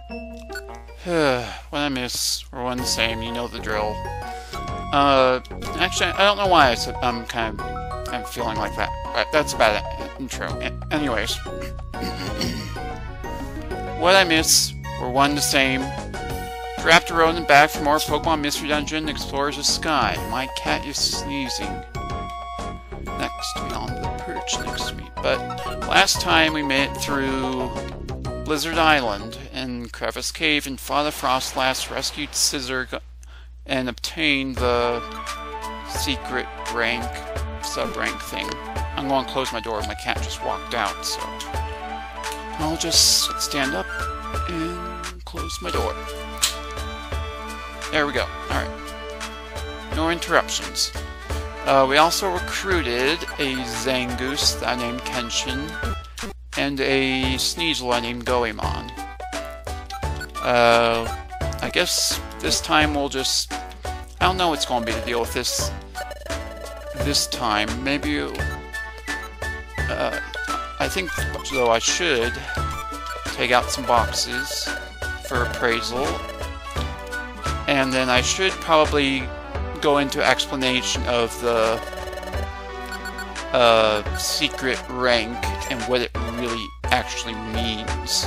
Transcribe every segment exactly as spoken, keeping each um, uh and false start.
What I miss, we're one the same, you know the drill. Uh, actually, I don't know why I said I'm kind of, I'm feeling like that. But that's a bad intro. Anyways. What I miss, we're one the same. Draft a rodent back for more Pokemon Mystery Dungeon explores the sky. My cat is sneezing. Next to me on the perch next to me. But last time we made it through Blizzard Island and Crevice Cave and fought a Frostlass, rescued Scizor, and obtained the secret rank, sub-rank thing. I'm going to close my door. My cat just walked out, so I'll just stand up and close my door. There we go. Alright. No interruptions. Uh, we also recruited a Zangoose that I named Kenshin, and a Sneasel I named Goemon. Uh, I guess this time we'll just... I don't know what's going to be the deal with this this time. Maybe... Uh, I think, though, I should take out some boxes for appraisal. And then I should probably go into explanation of the uh, secret rank and what it really actually means.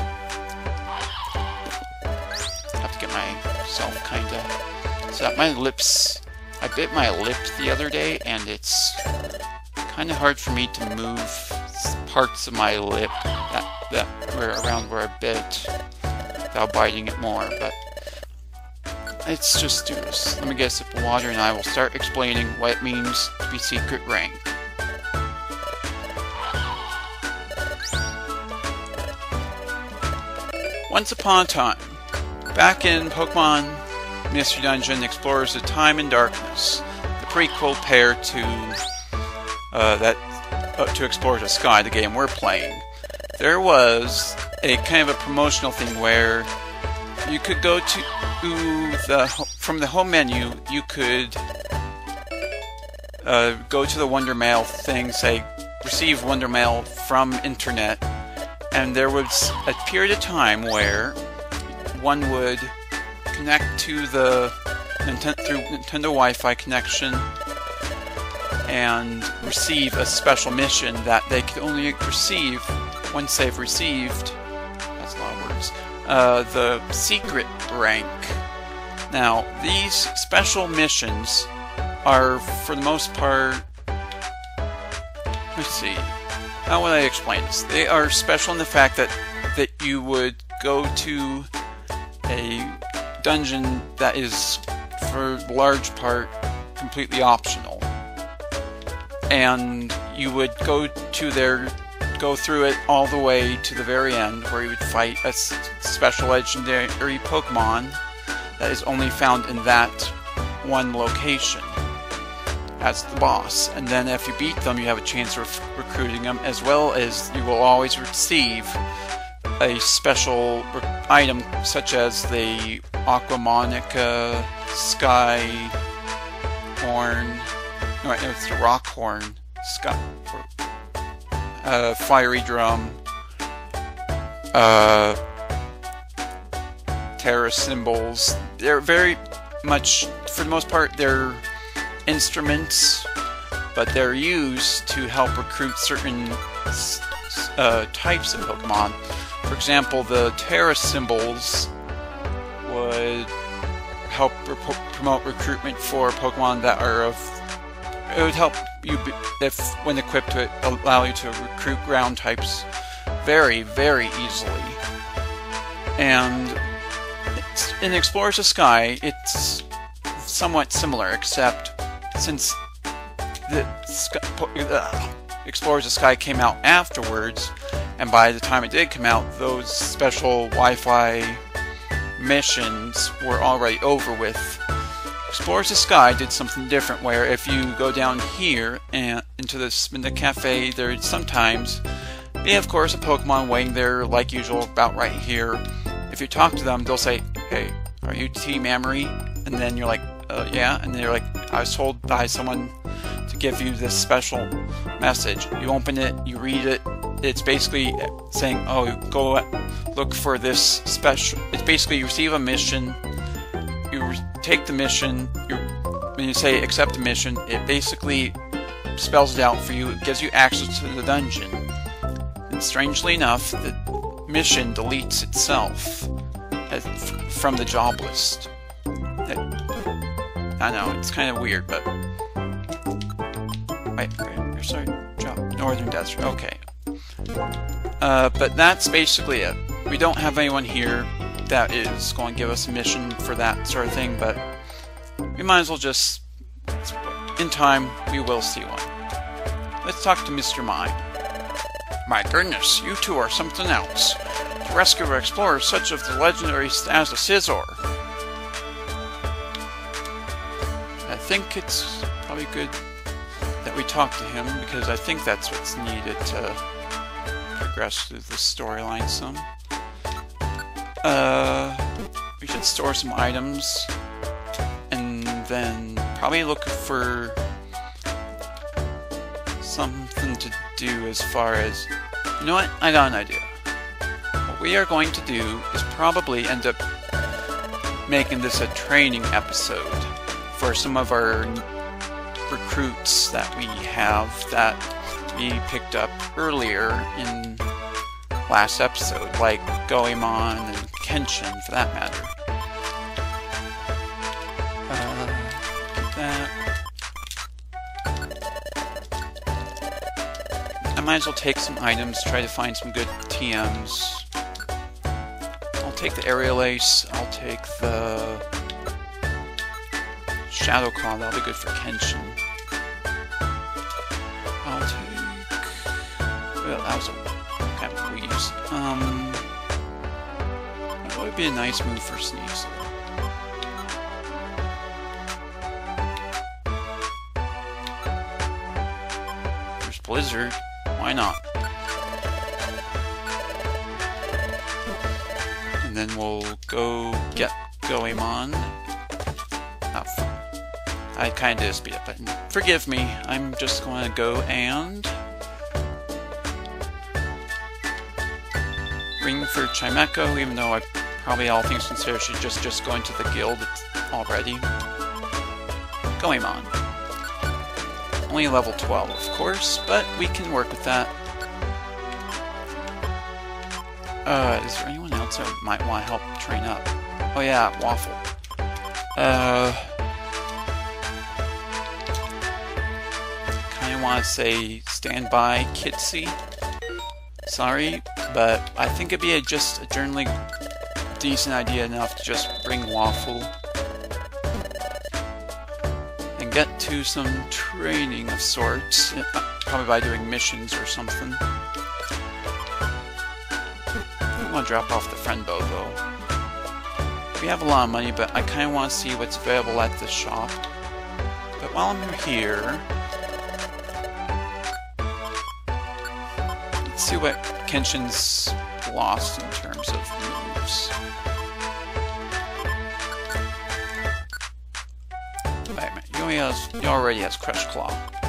I have to get myself kinda set up. My lips, I bit my lip the other day and it's kinda hard for me to move parts of my lip that, that were around where I bit without biting it more, but let's just do this. Let me get a sip of water and I will start explaining what it means to be secret rank. Once upon a time, back in Pokemon Mystery Dungeon Explorers of Time and Darkness, the prequel pair to uh, that uh, to Explorers of Sky, the game we're playing, there was a kind of a promotional thing where you could go to the from the home menu. You could uh, go to the Wonder Mail thing, say receive Wonder Mail from internet, and there was a period of time where one would connect to the Nintendo through Nintendo Wi-Fi connection and receive a special mission that they could only receive once they've received. That's a lot of words. Uh, the secret rank. Now, these special missions are, for the most part, let's see, how would I explain this? They are special in the fact that, that you would go to a dungeon that is, for the large part, completely optional. And you would go to their go through it all the way to the very end, where you would fight a special legendary Pokemon that is only found in that one location as the boss. And then if you beat them, you have a chance of recruiting them, as well as you will always receive a special item such as the Aqua Monica Sky Horn. No, wait, no, it's the Rock Horn Sky. Uh, Fiery Drum, uh, Terra Symbols. They're very much, for the most part, they're instruments, but they're used to help recruit certain uh, types of Pokemon. For example, the Terra Symbols would help promote recruitment for Pokemon that are of... It would help you, if when equipped, to allow you to recruit ground types very, very easily. And it's, in Explorers of Sky, it's somewhat similar, except since the Sky, uh, Explorers of Sky came out afterwards, and by the time it did come out, those special Wi-Fi missions were already over with. Explorers of Sky did something different, where if you go down here and into this in the cafe, there'd sometimes be, of course, a Pokemon waiting there, like usual, about right here. If you talk to them, they'll say, "Hey, are you Team Amory?" And then you're like, uh, "Yeah." And they're like, "I was told by someone to give you this special message." You open it, you read it, it's basically saying, oh, go look for this special. It's basically you receive a mission, you take the mission, you, when you say accept the mission, it basically spells it out for you. It gives you access to the dungeon. And strangely enough, the mission deletes itself as, from the job list. It, I know, it's kind of weird, but... Wait, wait, sorry, job. Northern Desert, okay. Uh, but that's basically it. We don't have anyone here that is going to give us a mission for that sort of thing, but we might as well just... In time, we will see one. Let's talk to Mister Mime. My goodness, you two are something else. To rescue explorers such of the legendary status of Scizor. I think it's probably good that we talk to him, because I think that's what's needed to progress through the storyline some. Uh, we should store some items, and then probably look for something to do as far as... You know what? I got an idea. What we are going to do is probably end up making this a training episode for some of our recruits that we have that we picked up earlier in last episode, like Goemon and Kenshin for that matter. Uh, get that. I might as well take some items, try to find some good T Ms. I'll take the Aerial Ace, I'll take the Shadow Claw, that'll be good for Kenshin. I'll take... Well, that was a kind of weaves. Um... That would be a nice move for Sneasel. There's Blizzard. Why not? And then we'll go get Goemon. Oh, I kinda did speed up button. Forgive me, I'm just going to go and ring for Chimecho, even though I probably, all things considered, should just just go into the guild already. Goemon. Only level twelve, of course, but we can work with that. Uh, is there anyone else that might want to help train up? Oh yeah, Waffle. Uh... Kinda want to say stand by, Kitsy. Sorry, but I think it'd be a, just a generally decent idea enough to just bring Waffle and get to some training of sorts, probably by doing missions or something. I want to drop off the friend bow though. We have a lot of money, but I kind of want to see what's available at the shop. But while I'm here, let's see what Kenshin's lost in terms of moves. Wait a minute, he, only has, he already has Crush Claw.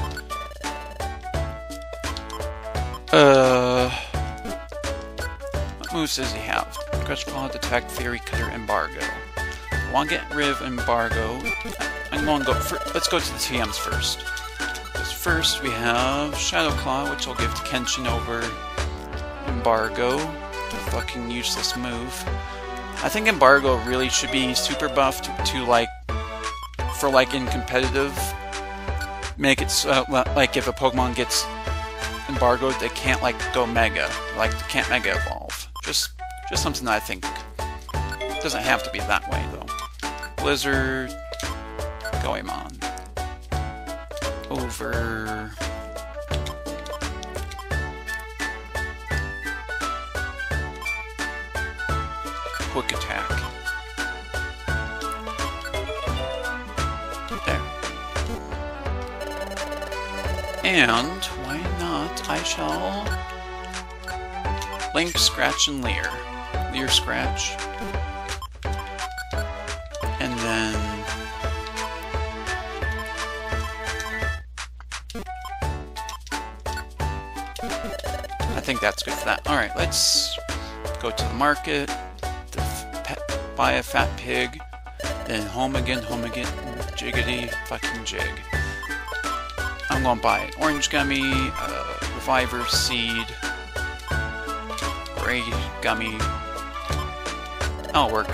Uh, what moves does he have? Crush Claw, Detect, Fairy Cutter, Embargo. I want to get rid of Embargo. I'm going to go for, let's go to the T Ms first. Because first we have Shadow Claw, which I'll give to Kenshin over Embargo. A fucking useless move. I think Embargo really should be super buffed to, to like, for like in competitive, make it so, like if a Pokemon gets embargoed, they can't like go Mega, like they can't Mega Evolve. Just, just something that I think doesn't have to be that way though. Blizzard, Goemon, over. Quick Attack. There. And, why not, I shall Link, Scratch, and Leer. Leer, Scratch. And then... I think that's good for that. Alright, let's go to the market, the pet, buy a fat pig, then home again, home again, jiggity fucking jig. I'm gonna buy an orange gummy, uh, reviver seed, gray gummy. That'll work.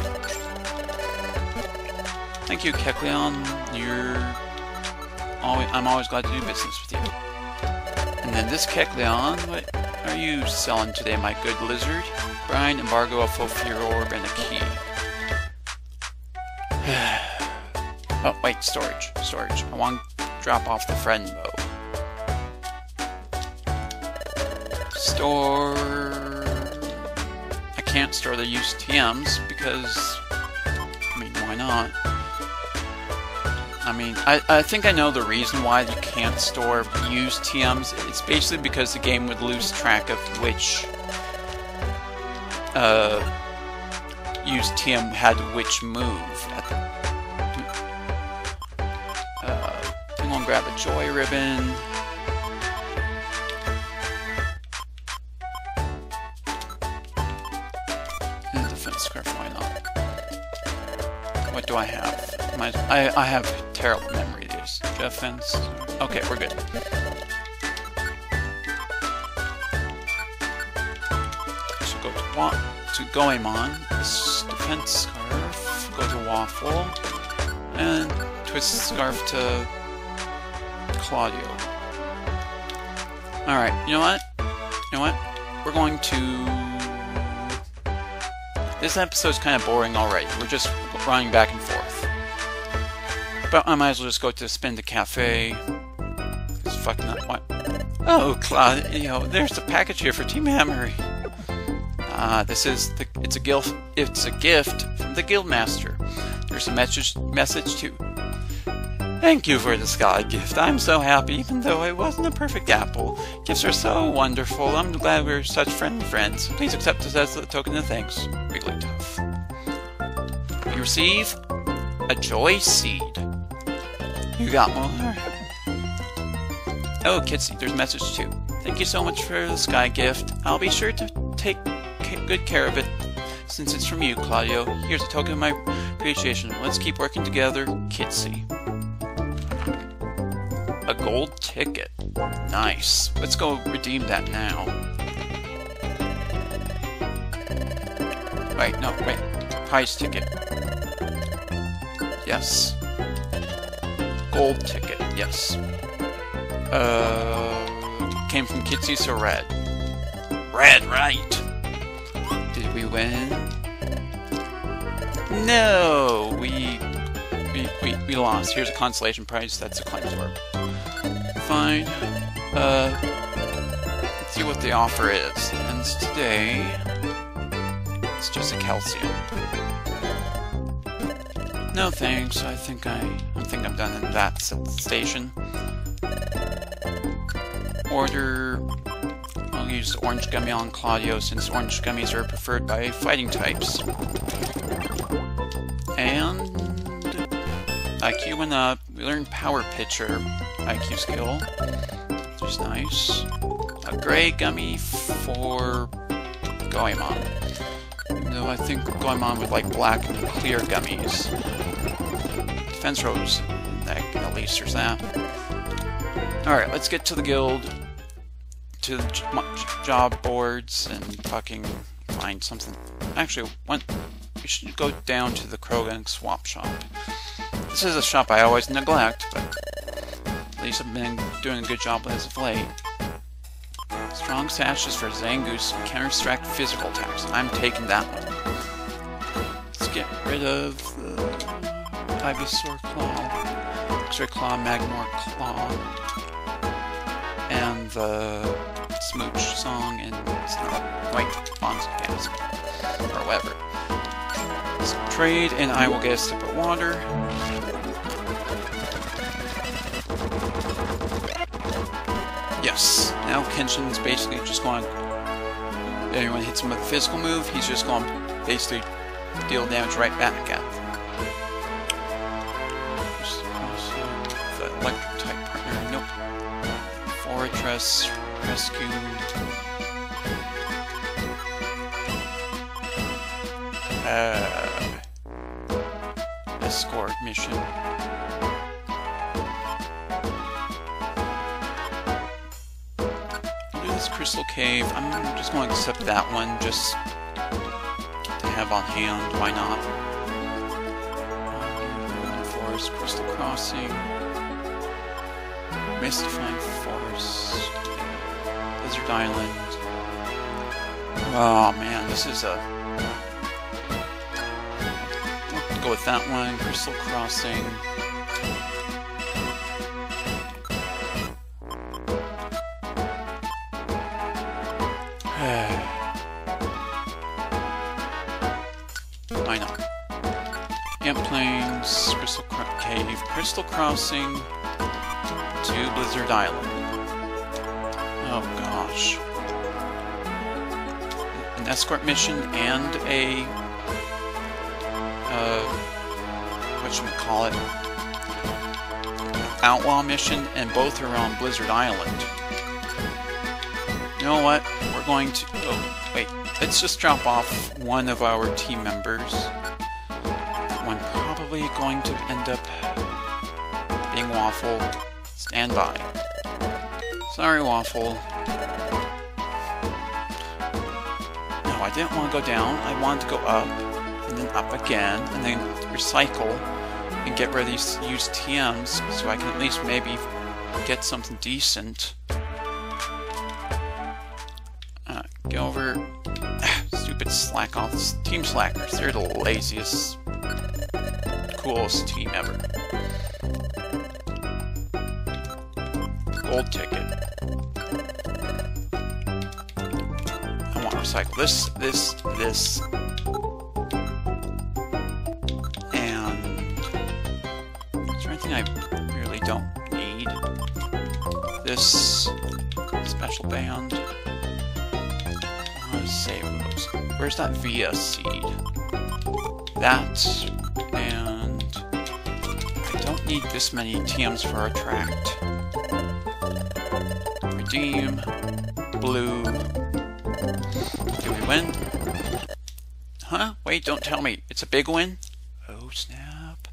Thank you, Kecleon. You're always, I'm always glad to do business with you. And then this Kecleon, what are you selling today, my good lizard? Grind, embargo, a full fear orb, and a key. Oh, wait, storage. Storage. I want to drop off the friend bow. Store... I can't store the used T Ms because... I mean, why not? I mean, I, I think I know the reason why you can't store used T Ms. It's basically because the game would lose track of which uh, used T M had which move. At the, uh, I'm gonna grab a joy ribbon. And a defense scarf, why not? What do I have? My, I, I have terrible memory of these. Defense. Okay, we're good. So go to Wa to Goemon. This defense scarf. Go to Waffle. And twist the scarf to Claudio. Alright, you know what? You know what? We're going to... This episode's kind of boring already. We're just running back and forth. But I might as well just go to Spin the Cafe. It's fucking up. What? Oh, Claudio, there's a package here for Team Hammery. Ah, this is the. It's a gift. It's a gift from the Guildmaster. There's a message. Message too. Thank you for the sky gift. I'm so happy, even though it wasn't a perfect apple. Gifts are so wonderful. I'm glad we're such friendly friends. Please accept this as a token of thanks. Wigglytuff. You receive a joy seed. You got more? Oh, Kitsy, there's a message too. Thank you so much for the sky gift. I'll be sure to take good care of it since it's from you, Claudio. Here's a token of my appreciation. Let's keep working together, Kitsy. A gold ticket. Nice. Let's go redeem that now. Wait, no, wait. Prize ticket. Yes. Gold ticket, yes. Uh, came from Kitsy, so red. Red, right! Did we win? No! We... We, we, we lost. Here's a consolation prize. That's a cleanse orb. Fine. Uh, let's see what the offer is. And today... It's just a calcium. No thanks. I think I, I think I'm done in that station. Order. I'll use orange gummy on Claudio since orange gummies are preferred by fighting types. And I Q went up. We learned Power Pitcher I Q skill, which is nice. A gray gummy for Goemon. No, I think Goemon would like black and clear gummies. Defense Rose, at least there's that. Alright, let's get to the guild, to the job boards, and fucking find something. Actually, one, we should go down to the Krogan swap shop. This is a shop I always neglect, but at least I've been doing a good job as of late. Strong sashes for Zangoose, counter-strike physical attacks. I'm taking that one. Let's get rid of the Ivysaur Claw, X-Ray Claw, Magmor Claw, and the Smooch Song, and White Bonds Gasp, or whatever. So trade, and I will get a sip of water. Yes, now Kenshin's basically just going, if anyone hits him with a physical move, he's just going to basically deal damage right back at them. The electric type partner, nope. Fortress, rescue. Uh, escort mission. I'll do this Crystal Cave. I'm just going to accept that one, just to have on hand. Why not? Um, Forest, Crystal Crossing, Mystifying Forest, Blizzard Island. Oh man, this is a... I'll go with that one, Crystal Crossing. Why not? Ant Plains, Crystal Cro Cave, Crystal Crossing to Blizzard Island. Oh gosh. An escort mission and a uh, whatchamacallit, outlaw mission, and both are on Blizzard Island. You know what? We're going to... Oh, wait. Let's just drop off one of our team members. That one probably going to end up being Waffle. Stand by. Sorry, Waffle. No, I didn't want to go down. I wanted to go up, and then up again, and then recycle, and get rid of these used T Ms, so I can at least maybe get something decent. Uh, go over... Stupid slack-offs. Team Slackers. They're the laziest, coolest team ever. Gold ticket. I want to recycle this, this, this, and is there anything I really don't need? This special band. I want to save those. Where's that Via seed? That, and I don't need this many T Ms for Attract. Redeem, blue. Do we win? Huh? Wait, don't tell me. It's a big win? Oh, snap.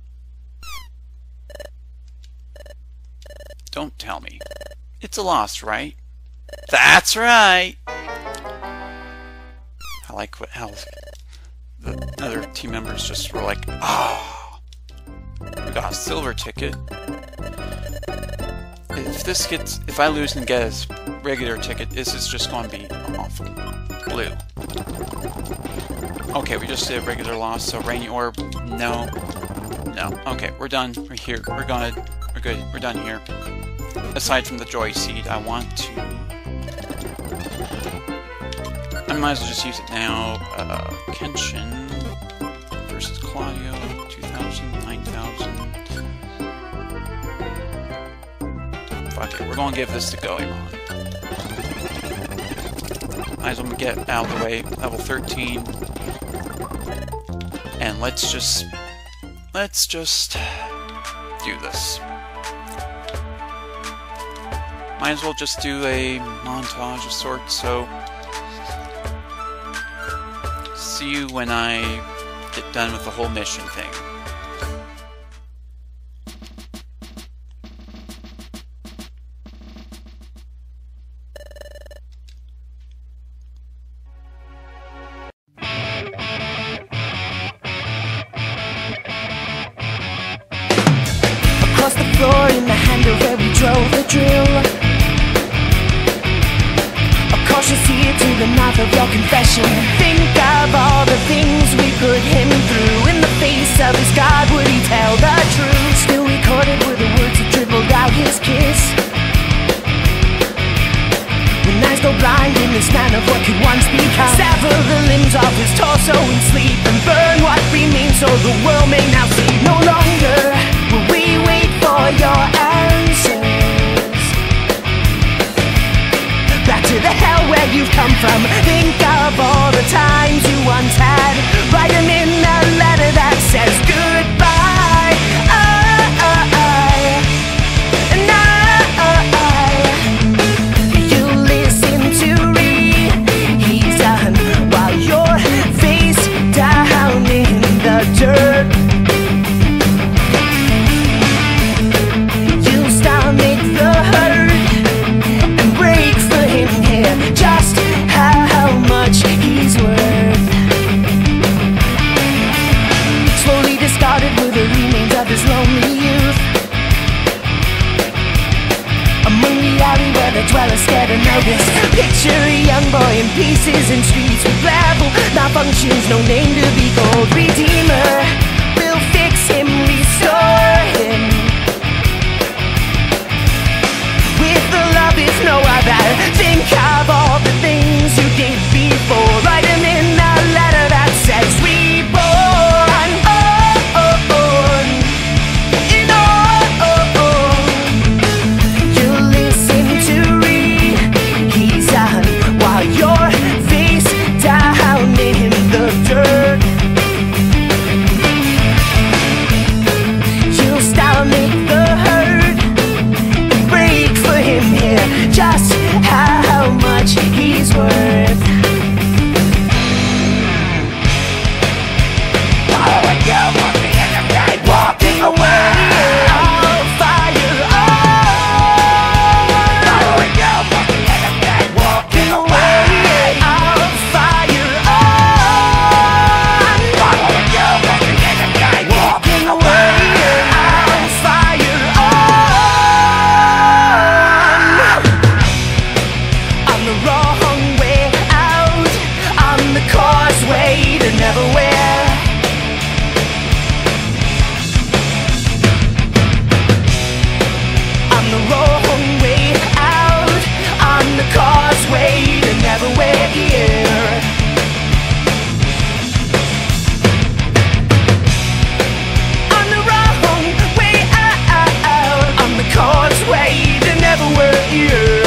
Don't tell me. It's a loss, right? That's right! I like what, how the other team members just were like, oh, we got a silver ticket. If this gets, if I lose and get a regular ticket, this is just going to be awful. Blue. Okay, we just did a regular loss, so Rainy Orb, no, no. Okay, we're done. We're here. We're gonna, we're good. We're done here. Aside from the Joy Seed, I want to. I might as well just use it now. Uh, Kenshin versus Claudio, two thousand, nine thousand. Fuck it, we're gonna give this to Goemon. Might as well get out of the way, level thirteen. And let's just, let's just do this. Might as well just do a montage of sorts, so see you when I get done with the whole mission thing. Across the floor in the handle where we drove the drill. Cautious ear to the mouth of your confession. Think of all the things we put him through. In the face of his God, would he tell the truth? Still recorded were the words that dribbled out his kiss. When eyes go blind in this man of what could once become. Sever the limbs of his torso in sleep and burn what remains so the world may now see. No longer will we wait for your answers. Back to the hell where you've come from. Think of all the times you once had. Write them in a letter that says goodbye. Oh, oh, oh. And I, you listen to read. He's done while your face dies. pelvis. Picture a young boy in pieces and streets with gravel, malfunctions, no name to be called. Redeemer will fix him, restore him with the love is no other. Think of all the things you did before. Write him in a letter that says reborn. Oh, oh, oh. In oh, oh, oh. You listen to read. He's on while you're face down in the dirt. You'll style make the hurt break for him here. Just how much he's worth. Following you from the end of night, walking away. I'll fire on. Following you from the end of night, walking away. I'll fire on. Following you from the end of night, walking away. I'll fire on. On the wrong way out, on the causeway to Neverwhere. On the wrong way out, on the causeway to Neverwhere. On the wrong way out, on the causeway to Neverwhere.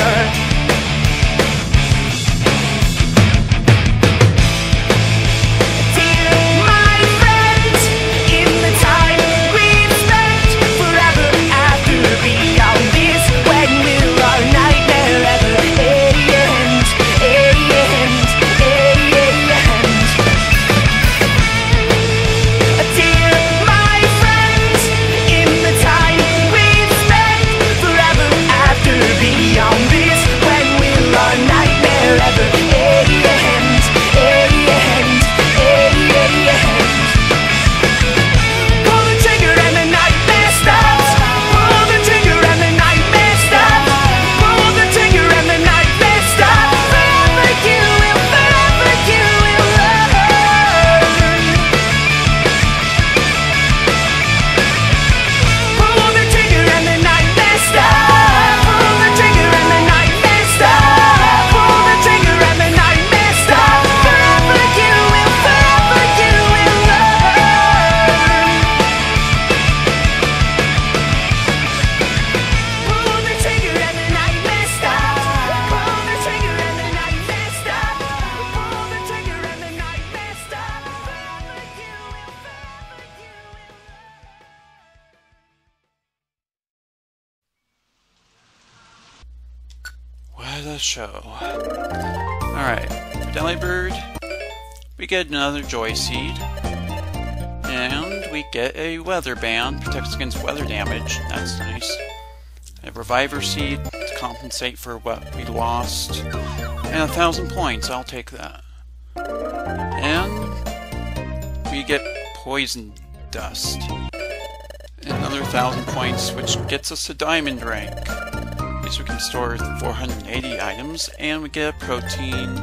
What a show. Alright, Delibird, we get another Joy Seed, and we get a Weather Band, protects against weather damage, that's nice. A Reviver Seed to compensate for what we lost, and a thousand points, I'll take that. And we get Poison Dust, another thousand points, which gets us a Diamond rank. We can store four hundred eighty items, and we get a protein,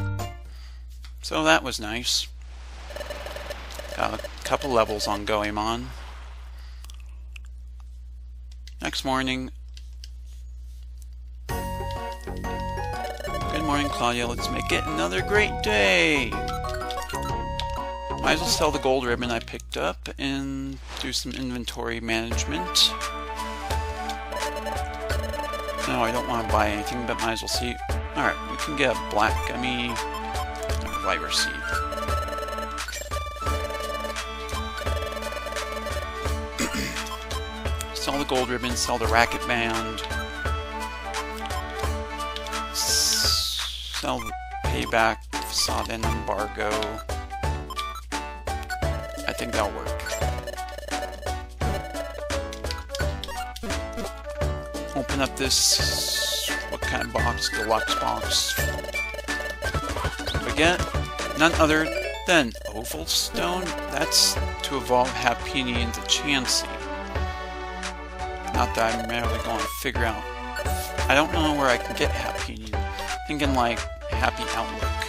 so that was nice. Got a couple levels on Goemon. Next morning. Good morning, Claudia. Let's make it another great day. Might as well sell the gold ribbon I picked up and do some inventory management. No, I don't want to buy anything, but might as well see. Alright, we can get a black gummy and a Reviver Seed. Sell the gold ribbon, sell the racket band. Sell the payback, facade and embargo. I think that'll work. Open up this, what kind of box, deluxe box. What we get? None other than Oval Stone. That's to evolve Happiny into Chansey. Not that I'm really going to figure out. I don't know where I can get Happiny. Thinking like Happy Outlook.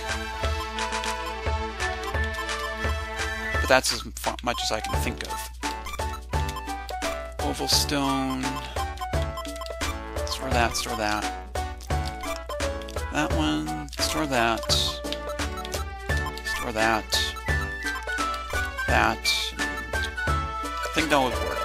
But that's as much as I can think of. Oval Stone. Store that, store that. That one, store that. Store that. That. I think that would work.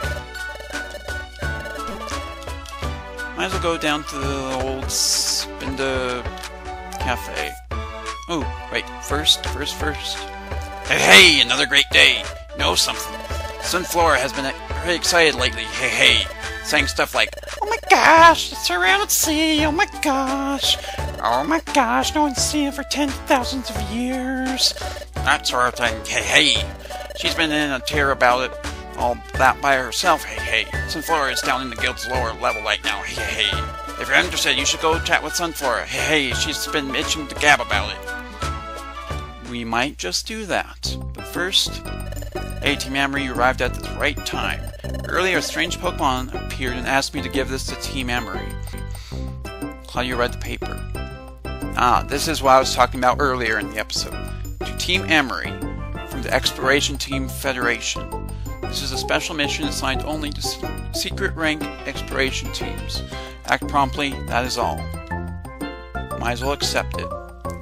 Might as well go down to the old Spinda Cafe. Oh, wait, first, first, first. Hey, hey, another great day. Know something? Sunflora has been very excited lately. Hey, hey. Saying stuff like, oh my gosh, it's around sea, oh my gosh. Oh my gosh, no one's seen it for ten thousands of years. That sort of thing. Hey, hey. She's been in a tear about it. All that by herself. Hey, hey. Sunflora is down in the guild's lower level right now. Hey, hey. If you're interested, you should go chat with Sunflora. Hey, hey. She's been itching to gab about it. We might just do that. But first, hey, Team Amory, you arrived at the right time. Earlier, a strange Pokemon appeared and asked me to give this to Team Amory. Claudia read the paper. Ah, this is what I was talking about earlier in the episode. To Team Amory, from the Exploration Team Federation. This is a special mission assigned only to secret rank exploration teams. Act promptly, that is all. Might as well accept it.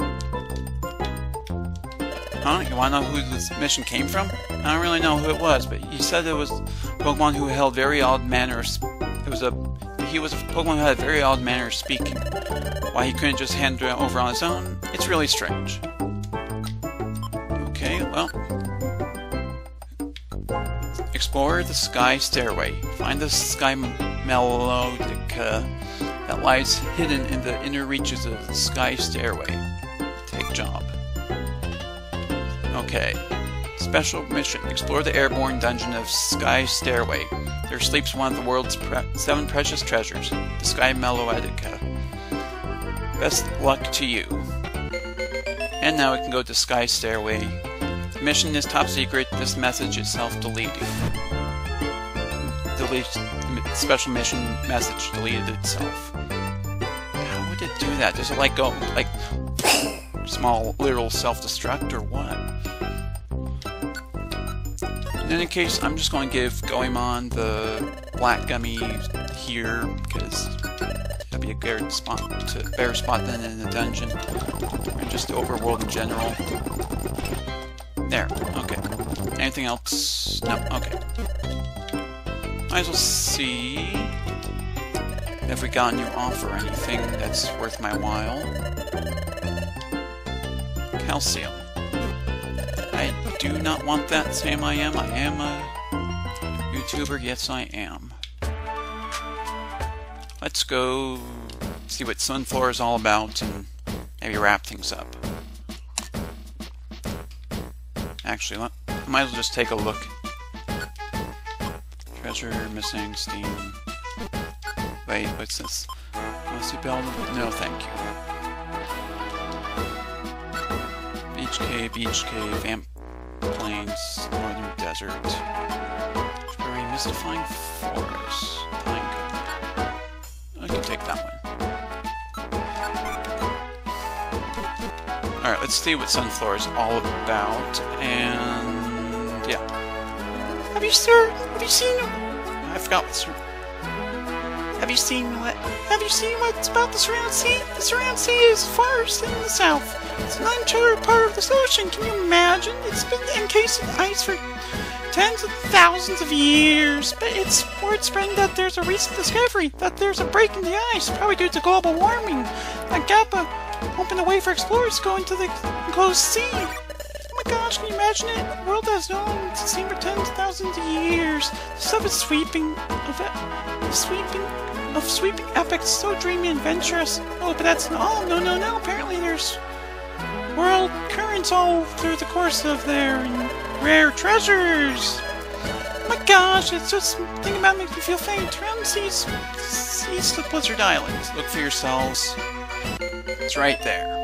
Huh? You wanna know who this mission came from? I don't really know who it was, but he said it was a Pokemon who held very odd manner of it was a he was a Pokemon who had a very odd manner of speaking. Why he couldn't just hand it over on his own? It's really strange. Okay, well. Explore the Sky Stairway. Find the Sky Melodica that lies hidden in the inner reaches of the Sky Stairway. Take job. Okay. Special mission. Explore the airborne dungeon of Sky Stairway. There sleeps one of the world's pre seven precious treasures, the Sky Melodica. Best luck to you. And now we can go to Sky Stairway. The mission is top secret. This message is self-deleting. Delete special mission message deleted itself. How would it do that? Does it like go like small literal self-destruct or what? In any case, I'm just going to give Goemon the black gummy here because that'd be a good spot to better spot than in the dungeon and just the overworld in general. There, okay. Anything else? No, okay. Might as well see if we got a new offer or anything that's worth my while. Calcium. I do not want that, Sam I am. I am a YouTuber, yes I am. Let's go see what Sunflora is all about and maybe wrap things up. Actually, let, I might as well just take a look. Treasure, missing, Steam. Wait, what's this? Must be no, thank you. Beach Cave, Beach Cave, Vamp Plains, Northern Desert. Very mystifying forest. Pine Cone. I can take that one. Alright, let's see what Sunflora is all about, and yeah. Have you, sir? Have you seen? I forgot what's. Have you seen what? Have you seen what's about the Surround Sea? The Surround Sea is farthest in the south. It's an uncharted part of this ocean. Can you imagine? It's been encased in ice for tens of thousands of years. But it's word spreading that there's a recent discovery that there's a break in the ice, probably due to global warming. That gap uh, opened a way for explorers to go into the enclosed sea. Oh my gosh, can you imagine it? The world has known it's the same for tens of thousands of years. The stuff is sweeping of it, sweeping of sweeping epics, so dreamy and adventurous. Oh, but that's not all. No, no, no. Apparently there's world currents all through the course of there and rare treasures. Oh my gosh, it's just thinking about it makes me feel faint. Around the seas, east of Blizzard Islands. Look for yourselves. It's right there.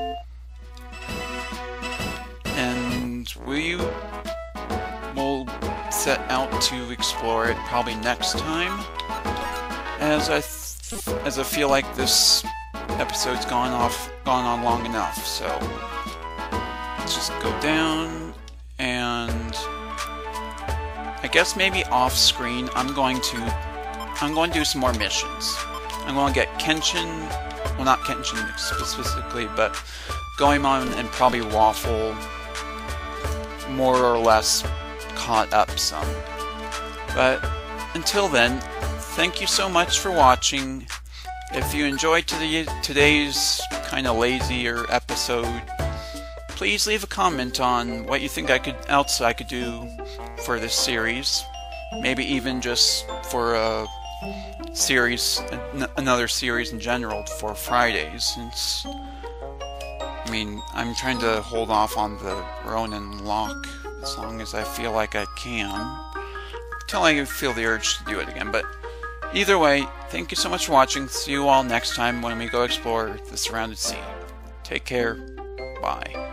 And we will set out to explore it probably next time. As I th as I feel like this episode's gone off, gone on long enough. So let's just go down, and I guess maybe off screen I'm going to I'm going to do some more missions. I'm going to get Kenshin, well not Kenshin specifically, but Goemon and probably Waffle more or less caught up some. But until then, thank you so much for watching. If you enjoyed today, today's kind of lazier episode, please leave a comment on what you think I could else I could do for this series. Maybe even just for a series, another series in general for Fridays, since I mean I'm trying to hold off on the Ronin lock as long as I feel like I can, until I feel the urge to do it again. But either way, thank you so much for watching. See you all next time when we go explore the Surrounded Sea. Take care. Bye.